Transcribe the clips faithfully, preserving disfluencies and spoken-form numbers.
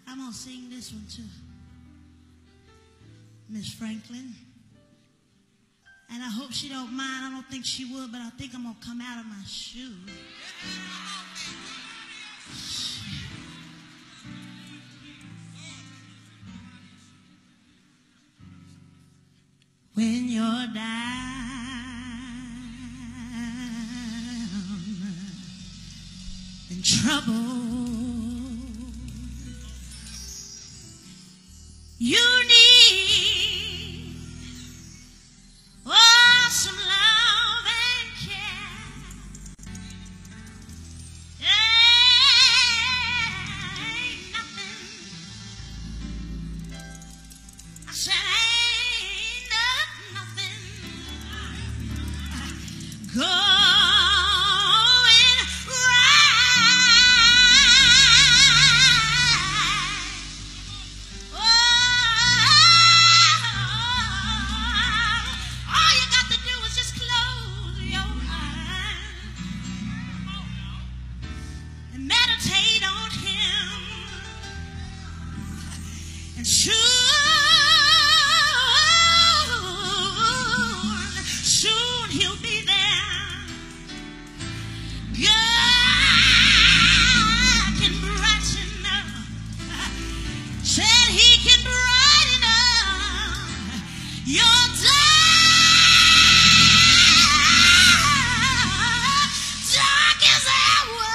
I'm going to sing this one to Miss Franklin. And I hope she don't mind. I don't think she would, but I think I'm going to come out of my shoe. When you're down in trouble, you need oh, some love and care. Ain't nothing. I said ain't nothing. Go. And soon, soon he'll be there. God can brighten up. Said he can brighten up your dark, darkest hour.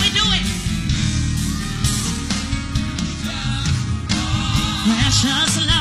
Precious